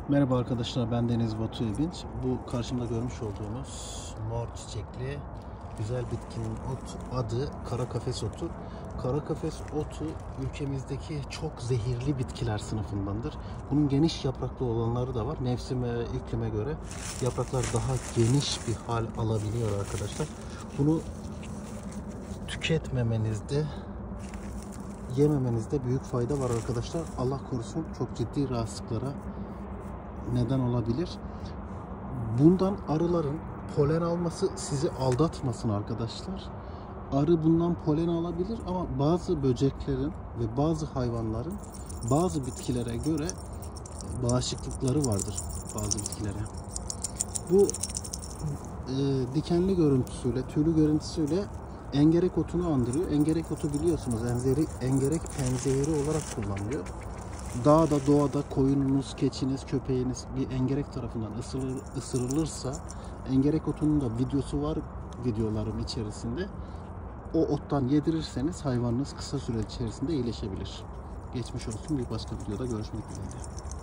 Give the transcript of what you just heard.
Merhaba arkadaşlar, ben Deniz Batu Ebinç. Bu karşımda görmüş olduğunuz mor çiçekli güzel bitkinin adı kara kafes otu. Kara kafes otu ülkemizdeki çok zehirli bitkiler sınıfındandır. Bunun geniş yapraklı olanları da var. Mevsim ve iklime göre yapraklar daha geniş bir hal alabiliyor arkadaşlar. Bunu tüketmemenizde, yememenizde büyük fayda var arkadaşlar. Allah korusun, çok ciddi rahatsızlıklara neden olabilir. Bundan arıların polen alması sizi aldatmasın arkadaşlar. Arı bundan polen alabilir ama bazı böceklerin ve bazı hayvanların bazı bitkilere göre bağışıklıkları vardır bazı bitkilere. Bu dikenli görüntüsüyle, tüylü görüntüsüyle engerek otunu andırıyor. Engerek otu biliyorsunuz engerek panzehiri olarak kullanılıyor. Dağda, doğada koyununuz, keçiniz, köpeğiniz bir engerek tarafından ısırılırsa engerek otunun da videosu var videolarım içerisinde. O ottan yedirirseniz hayvanınız kısa süre içerisinde iyileşebilir. Geçmiş olsun, bir başka videoda görüşmek üzere.